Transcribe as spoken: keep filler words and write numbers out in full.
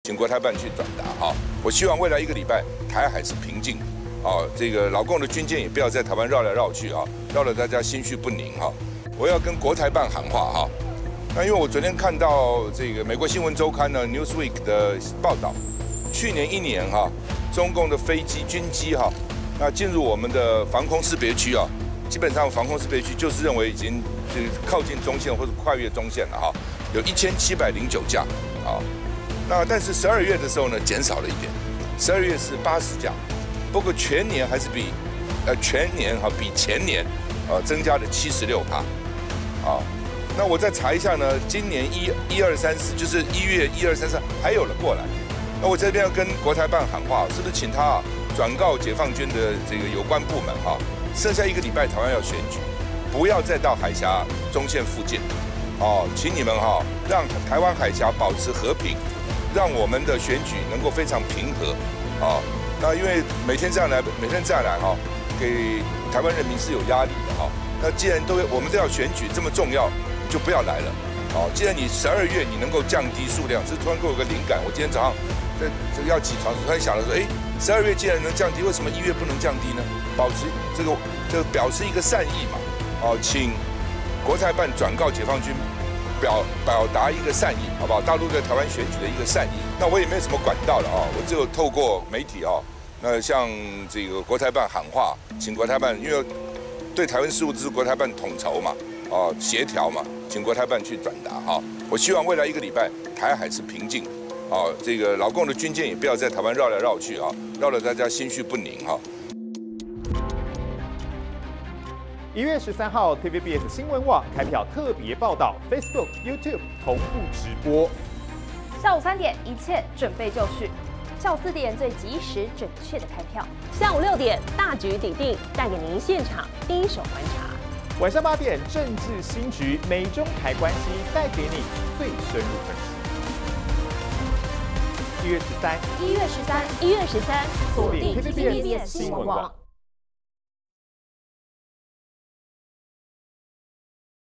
请国台办去转达哈。我希望未来一个礼拜台海是平静，啊，这个老共的军舰也不要在台湾绕来绕去啊，绕得大家心绪不宁哈。我要跟国台办喊话哈。那因为我昨天看到这个美国新闻周刊呢 Newsweek 的报道，去年一年哈，中共的飞机军机哈，那进入我们的防空识别区啊，基本上防空识别区就是认为已经就是靠近中线或者跨越中线了哈，有一千七百零九架啊。那但是十二月的时候呢，减少了一点，十二月是八十架，不过全年还是比呃全年哈比前年呃增加了七十六趴啊。那我再查一下呢，今年一一二三四就是一月一二三四还有人过来。那我这边要跟国台办喊话，是不是请他啊转告解放军的这个有关部门哈，剩下一个礼拜台湾要选举，不要再到海峡中线附近，哦，请你们哈让台湾海峡保持和平，让我们的选举能够非常平和，啊，那因为每天这样来，每天这样来哈，给台湾人民是有压力的哈。那既然都我们都要选举这么重要，就不要来了，哦，既然你十二月你能够降低数量，这突然给我有个灵感，我今天早上在这个要起床，突然想了说，哎，十二月既然能降低，为什么一月不能降低呢？保持这个这个表示一个善意嘛，哦，请国台办转告解放军。表表达一个善意，好不好？大陆对台湾选举的一个善意。那我也没有什么管道了啊，我只有透过媒体啊，那向这个国台办喊话，请国台办，因为对台湾事务是国台办统筹嘛，啊，协调嘛，请国台办去转达哈。我希望未来一个礼拜台海是平静，啊，这个老共的军舰也不要在台湾绕来绕去啊，绕得大家心绪不宁哈。 一月十三号 ，T V B S 新闻网开票特别报道 ，Facebook、YouTube 同步直播。 下午三点，一切准备就绪；下午四点，最及时准确的开票； 下午六点，大局底定，带给您现场第一手观察； 晚上八点，政治新局，美中台关系带给你最深入分析。一月十三， 一月十三， 一月十三， 锁定 T V B S 新闻网。